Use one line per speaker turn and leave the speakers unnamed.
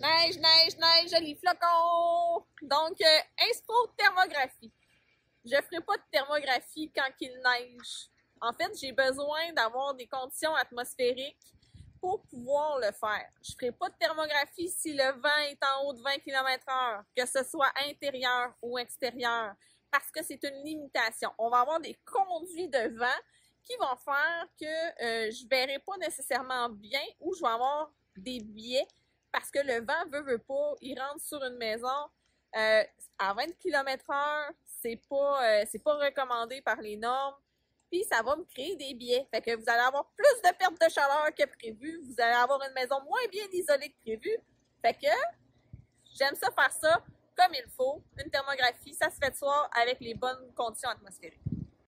Neige, neige, neige, jolis flocons! Donc, instro-thermographie. Je ferai pas de thermographie quand il neige. En fait, j'ai besoin d'avoir des conditions atmosphériques pour pouvoir le faire. Je ferai pas de thermographie si le vent est en haut de 20 km/h, que ce soit intérieur ou extérieur, parce que c'est une limitation. On va avoir des conduits de vent qui vont faire que je verrai pas nécessairement bien ou je vais avoir des biais parce que le vent veut pas, il rentre sur une maison à 20 km/h, c'est pas recommandé par les normes, puis ça va me créer des biais. Fait que vous allez avoir plus de perte de chaleur que prévu, vous allez avoir une maison moins bien isolée que prévu. Fait que j'aime ça faire ça comme il faut. Une thermographie, ça se fait de soir avec les bonnes conditions atmosphériques.